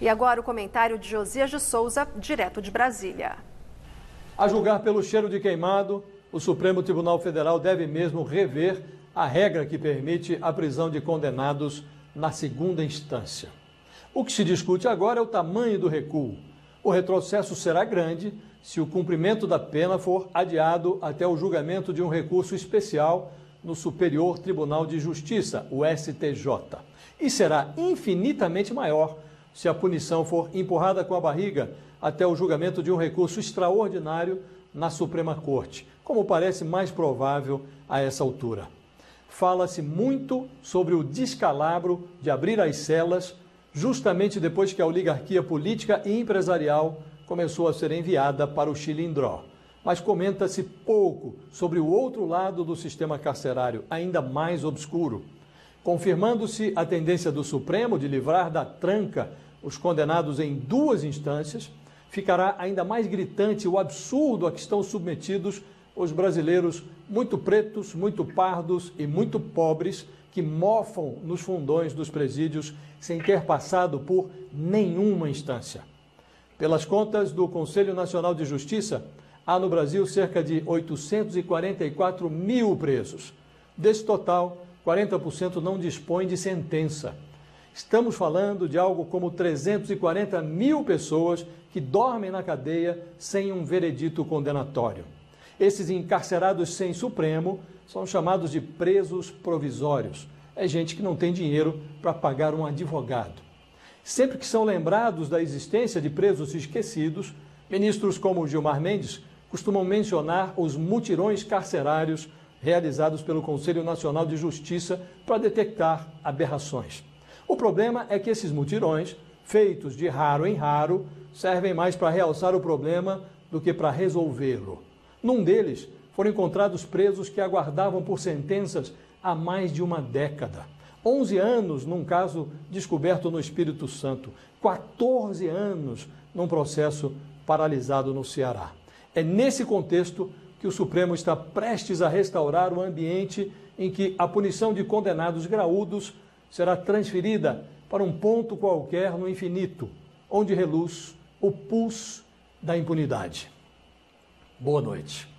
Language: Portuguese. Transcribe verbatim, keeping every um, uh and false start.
E agora o comentário de Josias de Souza, direto de Brasília. A julgar pelo cheiro de queimado, o Supremo Tribunal Federal deve mesmo rever a regra que permite a prisão de condenados na segunda instância. O que se discute agora é o tamanho do recuo. O retrocesso será grande se o cumprimento da pena for adiado até o julgamento de um recurso especial no Superior Tribunal de Justiça, o S T J. E será infinitamente maior se a punição for empurrada com a barriga até o julgamento de um recurso extraordinário na Suprema Corte, como parece mais provável a essa altura. Fala-se muito sobre o descalabro de abrir as celas justamente depois que a oligarquia política e empresarial começou a ser enviada para o Chilindró. Mas comenta-se pouco sobre o outro lado do sistema carcerário, ainda mais obscuro. Confirmando-se a tendência do Supremo de livrar da tranca os condenados em duas instâncias, ficará ainda mais gritante o absurdo a que estão submetidos os brasileiros muito pretos, muito pardos e muito pobres que mofam nos fundões dos presídios sem ter passado por nenhuma instância. Pelas contas do Conselho Nacional de Justiça, há no Brasil cerca de oitocentos e quarenta e quatro mil presos. Desse total, quarenta por cento não dispõe de sentença. Estamos falando de algo como trezentos e quarenta mil pessoas que dormem na cadeia sem um veredito condenatório. Esses encarcerados sem Supremo são chamados de presos provisórios. É gente que não tem dinheiro para pagar um advogado. Sempre que são lembrados da existência de presos esquecidos, ministros como Gilmar Mendes costumam mencionar os mutirões carcerários realizados pelo Conselho Nacional de Justiça para detectar aberrações. O problema é que esses mutirões, feitos de raro em raro, servem mais para realçar o problema do que para resolvê-lo. Num deles, foram encontrados presos que aguardavam por sentenças há mais de uma década. onze anos num caso descoberto no Espírito Santo, quatorze anos num processo paralisado no Ceará. É nesse contexto que o Supremo está prestes a restaurar o ambiente em que a punição de condenados graúdos será transferida para um ponto qualquer no infinito, onde reluz o pulso da impunidade. Boa noite.